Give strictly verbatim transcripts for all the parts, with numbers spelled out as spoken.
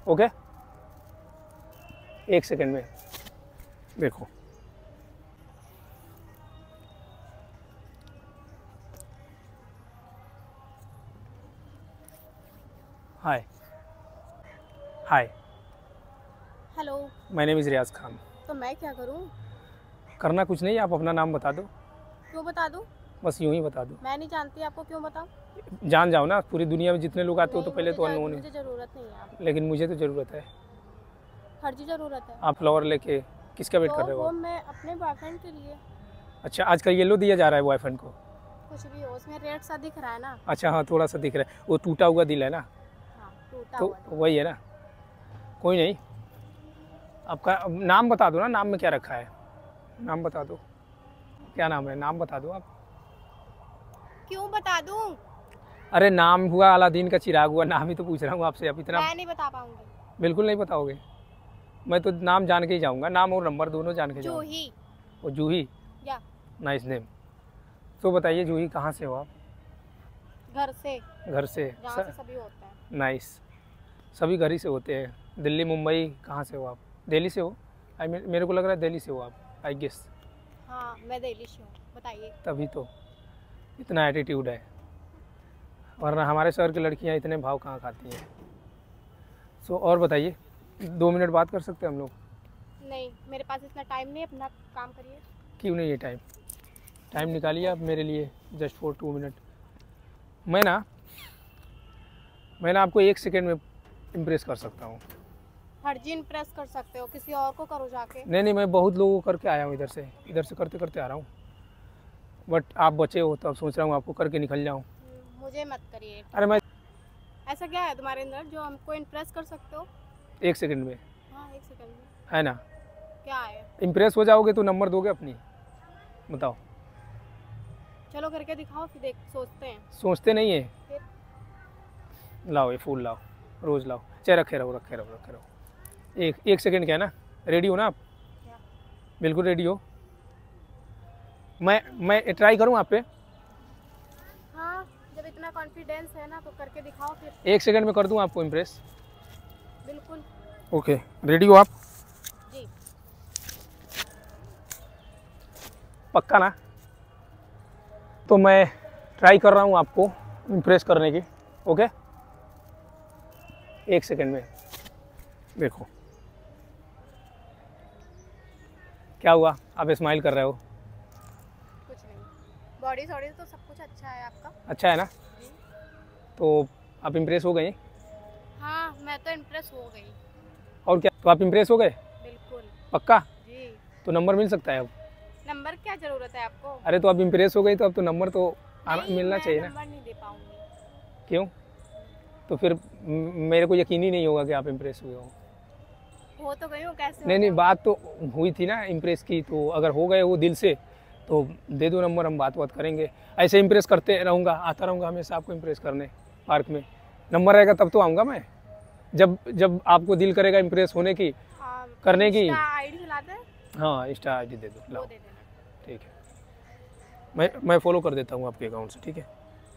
Okay, एक second में देखो। Hi hi, hello. My name is Riyaz Khan. तो मैं क्या करूं? करना कुछ नहीं, आप अपना नाम बता दो। क्यों बता दूं? बस यूं ही बता दो। मैं नहीं जानती आपको, क्यों बताऊं? जान जाओ ना, पूरी दुनिया में जितने लोग आते हो तो नहीं, पहले मुझे तो जा- अननोन है। मुझे ज़रूरत नहीं है आप। लेकिन मुझे तो ज़रूरत है। हर चीज़ ज़रूरत है। आप फ्लावर लेके किसका वेट कर तो रहे हो वो आप? मैं अपने बॉयफ्रेंड के लिए। अच्छा, आजकल येलो दिया जा रहा है बॉयफ्रेंड को? कुछ भी हो, उसमें रेड सा दिख रहा है ना। अच्छा हाँ, थोड़ा सा दिख रहा है, वो टूटा हुआ दिल है ना, हाँ, टूटा तो हुआ है। वही है ना। कोई नहीं, आपका नाम बता दो ना, नाम में क्या रखा है? नाम बता दो, क्या नाम है? नाम बता दो आप। क्यों बता दूं? अरे नाम हुआ अलादीन का चिराग हुआ, नाम ही तो पूछ रहा हूँ आपसे। आप इतना मैं नहीं बता पाऊंगी। बिल्कुल नहीं बताओगे? मैं तो नाम जान के ही जाऊँगा, नाम और नंबर दोनों जान के जाऊँगा। जूही। वो जूही, या नाइस नेम। तो बताइए जूही, कहाँ से हो आप? घर से, घर से? जहाँ से सभी होते हैं। नाइस, सभी घर ही से होते हैं। दिल्ली मुंबई कहाँ से हो आप? दिल्ली से हो? आई मीन मेरे को लग रहा है दिल्ली से हो आप, आई गेस। हाँ, मैं दिल्ली से हूँ। बताइए। तभी तो इतना एटीट्यूड है, वरना हमारे शहर की लड़कियाँ इतने भाव कहाँ खाती हैं। सो और बताइए, दो मिनट बात कर सकते हैं हम लोग? नहीं, मेरे पास इतना टाइम नहीं, अपना काम करिए। क्यों नहीं? ये टाइम टाइम निकालिए आप मेरे लिए, जस्ट फॉर टू मिनट। मैं ना मैं ना आपको एक सेकेंड में इम्प्रेस कर सकता हूँ। हर जी इम्प्रेस कर सकते हो, किसी और को करो जाके। नहीं नहीं, मैं बहुत लोगों को करके आया हूँ, इधर से इधर से करते करते आ रहा हूँ, बट आप बचे हो तो अब सोच रहा हूँ आपको करके निकल जाऊँ। मुझे मत करिए। अरे मैं ऐसा क्या है तुम्हारे अंदर जो हमको इम्प्रेस कर सकते हो? एक सेकंड में, हाँ, एक सेकंड में। है ना? क्या है? इम्प्रेस हो जाओगे तो नंबर दोगे अपनी? बताओ। चलो करके दिखाओ, फिर देख सोचते हैं। सोचते नहीं है? फिर लाओ ये फूल लाओ, रोज़ लाओ, चाहे रखे रहो रखे रहो रखे रहो। एक एक सेकंड क्या है ना, रेडी हो ना आप? क्या? बिल्कुल रेडी हो? मैं मैं ट्राई करूँ आप पे? हाँ, जब इतना कॉन्फिडेंस है ना तो करके दिखाओ फिर। एक सेकंड में कर दूँ आपको इम्प्रेस? बिल्कुल। ओके, रेडी हो आप? जी। पक्का ना? तो मैं ट्राई कर रहा हूँ आपको इम्प्रेस करने की। ओके, एक सेकंड में देखो। क्या हुआ, आप स्माइल कर रहे हो? कुछ नहीं, बॉडी सॉडी तो सब कुछ अच्छा है आपका। अच्छा है ना? जी। तो आप इम्प्रेस हो गए? हाँ, मैं तो इम्प्रेस हो गई। और क्या, तो आप इम्प्रेस हो गए? बिल्कुल। पक्का? जी। तो नंबर मिल सकता है अब? नंबर क्या जरूरत है आपको? अरे तो आप इम्प्रेस हो गई तो अब तो नंबर तो आना नहीं, मिलना मैं चाहिए ना? नंबर नहीं दे पाऊंगी। क्यों? तो फिर म- मेरे को यकीन ही नहीं होगा कि आप इम्प्रेस हुए हो। हो तो गई हूँ, कैसे? नहीं नहीं, बात तो हुई थी ना इम्प्रेस की, तो अगर हो गए वो दिल से तो दे दो नंबर, हम बात बात करेंगे। ऐसे इम्प्रेस करते रहूँगा, आता रहूँगा हमेशा आपको इम्प्रेस करने पार्क में। नंबर रहेगा तब तो आऊँगा मैं, जब जब आपको दिल करेगा इम्प्रेस होने की, हाँ, करने की। आईडी चलाते हैं? हाँ, इंस्टा आई डी दे दो, वो लाओ। दे देना। ठीक है, मैं मैं फॉलो कर देता हूँ आपके अकाउंट से, ठीक है?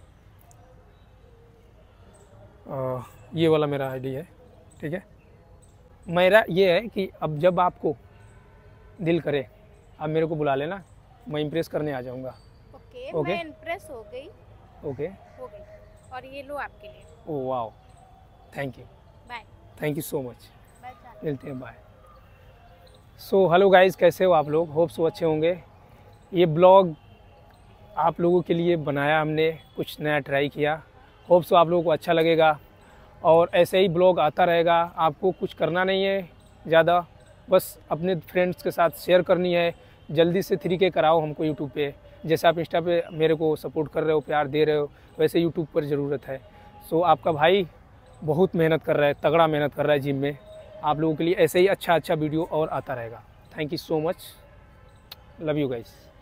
आ, ये वाला मेरा आईडी है, ठीक है? मेरा ये है कि अब जब आपको दिल करे आप मेरे को बुला लेना, मैं इम्प्रेस करने आ जाऊँगा। Okay, okay. मैं इम्प्रेस हो गई। ओके। हो गई, और ये लो आपके लिए। Oh wow, thank you, bye. Thank you so much. Bye. मिलते हैं, बाय। सो हेलो गाइस, कैसे हो आप लोग? होप सो अच्छे होंगे। ये ब्लॉग आप लोगों के लिए बनाया हमने, कुछ नया ट्राई किया। होप सो आप लोगों को अच्छा लगेगा, और ऐसे ही ब्लॉग आता रहेगा। आपको कुछ करना नहीं है ज़्यादा, बस अपने फ्रेंड्स के साथ शेयर करनी है। जल्दी से थ्री के कराओ हमको यूट्यूब पे, जैसे आप इंस्टा पे मेरे को सपोर्ट कर रहे हो, प्यार दे रहे हो, वैसे यूट्यूब पर ज़रूरत है। सो आपका भाई बहुत मेहनत कर रहा है, तगड़ा मेहनत कर रहा है जिम में। आप लोगों के लिए ऐसे ही अच्छा अच्छा वीडियो और आता रहेगा। Thank you so much, love you guys.